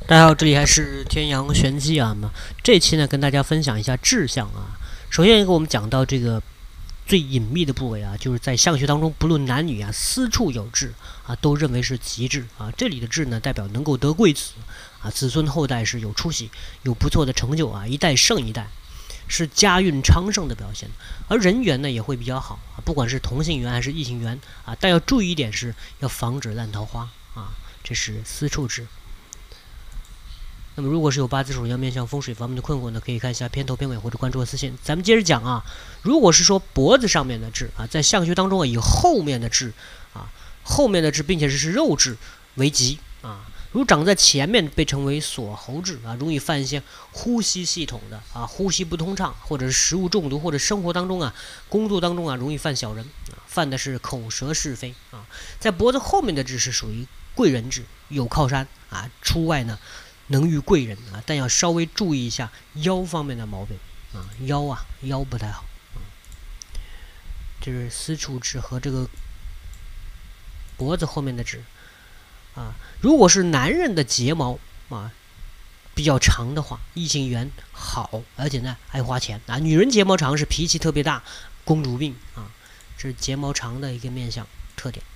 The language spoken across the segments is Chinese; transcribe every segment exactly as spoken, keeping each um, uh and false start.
大家好，这里还是天阳玄机啊。那这期呢，跟大家分享一下志向啊。首先一个，我们讲到这个最隐秘的部位啊，就是在相学当中，不论男女啊，私处有志啊，都认为是吉志啊。这里的志呢，代表能够得贵子啊，子孙后代是有出息、有不错的成就啊，一代胜一代，是家运昌盛的表现。而人缘呢，也会比较好啊，不管是同性缘还是异性缘啊，但要注意一点是要防止烂桃花啊，这是私处志。那么，如果是有八字属相面向风水方面的困惑呢，可以看一下片头片尾或者关注我私信。咱们接着讲啊，如果是说脖子上面的痣啊，在相学当中啊，以后面的痣啊，后面的痣，并且是是肉痣为吉啊。如长在前面被称为锁喉痣啊，容易犯一些呼吸系统的啊，呼吸不通畅，或者是食物中毒，或者生活当中啊、工作当中啊，容易犯小人啊，犯的是口舌是非啊。在脖子后面的痣是属于贵人痣，有靠山啊，出外呢能遇贵人啊，但要稍微注意一下腰方面的毛病啊，腰啊腰不太好啊。这是私处痣和这个脖子后面的痣啊。如果是男人的睫毛啊比较长的话，异性缘好，而且呢爱花钱啊。女人睫毛长是脾气特别大，公主病啊，这是睫毛长的一个面相特点。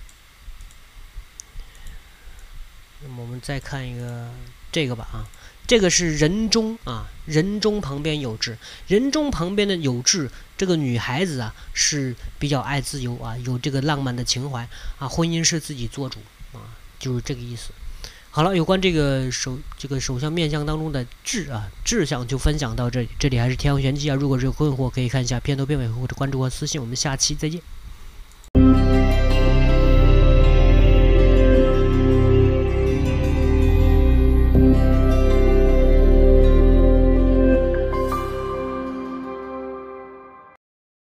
那么我们再看一个这个吧啊，这个是人中啊，人中旁边有痣，人中旁边的有痣，这个女孩子啊是比较爱自由啊，有这个浪漫的情怀啊，婚姻是自己做主啊，就是这个意思。好了，有关这个手这个手相面相当中的志啊志向就分享到这里，这里还是天阳玄机啊。如果是有困惑，可以看一下片头片尾或者关注我私信。我们下期再见。